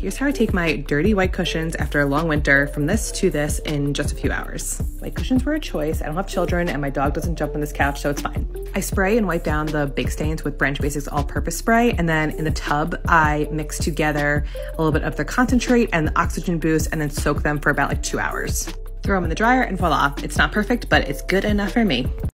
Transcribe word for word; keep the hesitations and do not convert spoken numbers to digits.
Here's how I take my dirty white cushions after a long winter from this to this in just a few hours. White cushions were a choice. I don't have children and my dog doesn't jump on this couch, so it's fine. I spray and wipe down the big stains with Branch Basics all-purpose spray, and then in the tub, I mix together a little bit of their concentrate and the oxygen boost and then soak them for about like two hours. Throw them in the dryer and voila. It's not perfect, but it's good enough for me.